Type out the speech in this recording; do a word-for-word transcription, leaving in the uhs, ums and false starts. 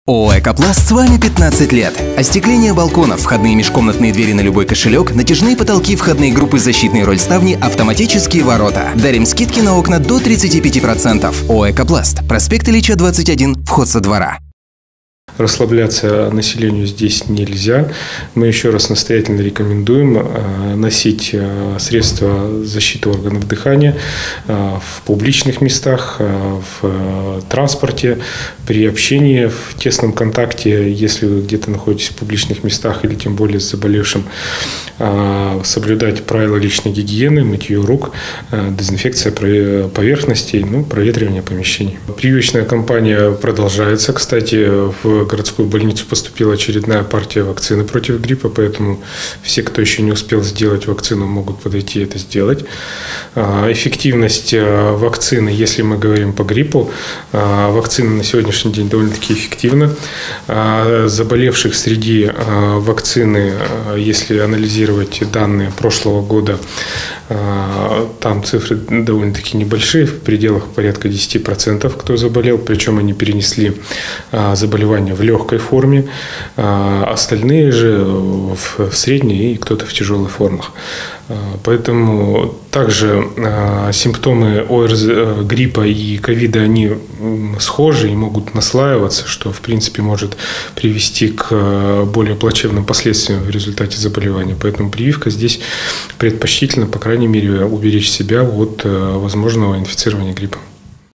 ООО «Экопласт» с вами пятнадцать лет. Остекление балконов, входные межкомнатные двери на любой кошелек, натяжные потолки, входные группы, защитные рольставни, автоматические ворота. Дарим скидки на окна до тридцати пяти процентов. ООО «Экопласт». Проспект Ильича, двадцать один, вход со двора. Расслабляться населению здесь нельзя. Мы еще раз настоятельно рекомендуем носить средства защиты органов дыхания в публичных местах, в транспорте, при общении, в тесном контакте, если вы где-то находитесь в публичных местах или тем более с заболевшим, соблюдать правила личной гигиены, мытье рук, дезинфекция поверхностей, ну, проветривание помещений. Прививочная кампания продолжается. Кстати, в городскую больницу поступила очередная партия вакцины против гриппа, поэтому все, кто еще не успел сделать вакцину, могут подойти и это сделать. Эффективность вакцины, если мы говорим по гриппу, вакцина на сегодняшний день довольно-таки эффективна. Заболевших среди вакцины, если анализировать данные прошлого года, там цифры довольно-таки небольшие, в пределах порядка десяти процентов, кто заболел, причем они перенесли заболевание в легкой форме, остальные же в средней и кто-то в тяжелых формах. Поэтому также симптомы ОРЗ, гриппа и ковида, они схожи и могут наслаиваться, что в принципе может привести к более плачевным последствиям в результате заболевания. Поэтому прививка здесь предпочтительно, по крайней мере, уберечь себя от возможного инфицирования гриппом.